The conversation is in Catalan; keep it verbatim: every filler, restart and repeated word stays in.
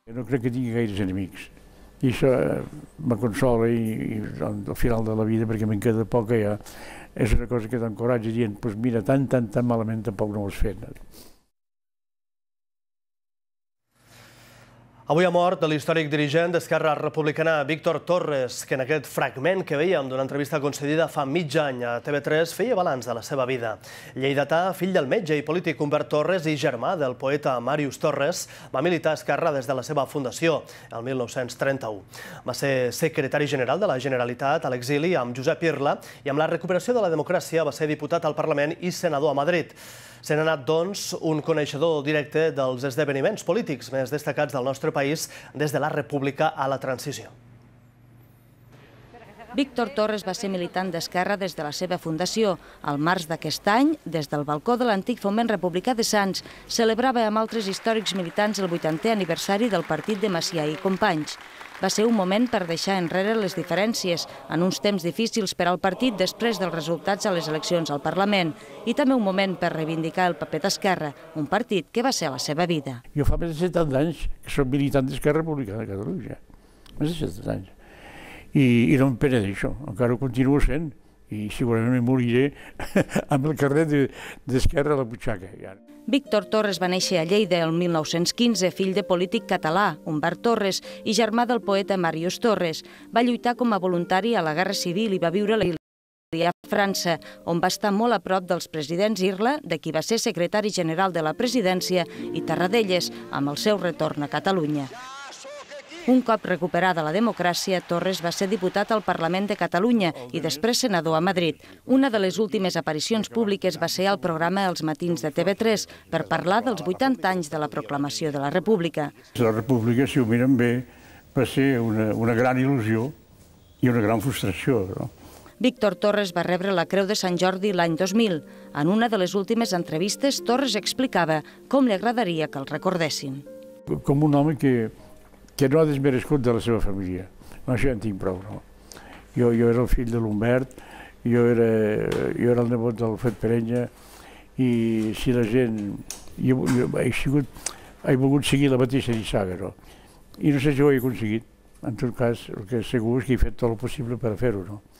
No crec que tingui gaires enemics. I això me consola i, i al final de la vida, perquè me'n queda poc ja, és una cosa que t'encoratja dient, doncs mira, tan, tan, tan malament tampoc no ho has fet. Avui ha mort l'històric dirigent d'Esquerra Republicana Víctor Torres, que en aquest fragment que veiem d'una entrevista concedida fa mig any a T V tres feia balanç de la seva vida. Lleidatà, fill del metge i polític Humbert Torres i germà del poeta Màrius Torres, va militar a Esquerra des de la seva fundació, el mil nou-cents trenta-u. Va ser secretari general de la Generalitat a l'exili amb Josep Irla i amb la recuperació de la democràcia va ser diputat al Parlament i senador a Madrid. Se n'ha anat, doncs, un coneixedor directe dels esdeveniments polítics més destacats del nostre país des de la República a la transició. Víctor Torres va ser militant d'Esquerra des de la seva fundació. Al març d'aquest any, des del balcó de l'antic Foment Republicà de Sants, celebrava amb altres històrics militants el vuitantè aniversari del partit de Macià i Companys. Va ser un moment per deixar enrere les diferències, en uns temps difícils per al partit després dels resultats a les eleccions al Parlament, i també un moment per reivindicar el paper d'Esquerra, un partit que va ser la seva vida. Jo fa més de setanta anys que soc militant d'Esquerra Republicana de Catalunya, més de setanta anys. I, i no em pena d'això, encara ho continuo sent, i segurament em moriré amb el carnet d'Esquerra a la butxaca. Víctor Torres va néixer a Lleida el mil nou-cents quinze, fill de polític català, Humbert Torres, i germà del poeta Màrius Torres. Va lluitar com a voluntari a la Guerra Civil i va viure a l'exili a França, on va estar molt a prop dels presidents Irla, de qui va ser secretari general de la presidència, i Tarradellas, amb el seu retorn a Catalunya. Un cop recuperada la democràcia, Torres va ser diputat al Parlament de Catalunya i després senador a Madrid. Una de les últimes aparicions públiques va ser al programa Els Matins de T V tres per parlar dels vuitanta anys de la proclamació de la República. La República, si ho miren bé, va ser una, una gran il·lusió i una gran frustració, no? Víctor Torres va rebre la Creu de Sant Jordi l'any dos mil. En una de les últimes entrevistes, Torres explicava com li agradaria que el recordessin. Com un home que que no ha desmerescut de la seva família. No, això ja en tinc prou, no? Jo, jo era el fill de l'Humbert, jo, era, jo era el nebot del Fet Perenya, i si la gent... Jo, jo he, sigut, he volgut seguir la mateixa nissaga, no? I no sé si ho he aconseguit. En tot cas, el que és segur és que he fet tot el possible per fer-ho, no?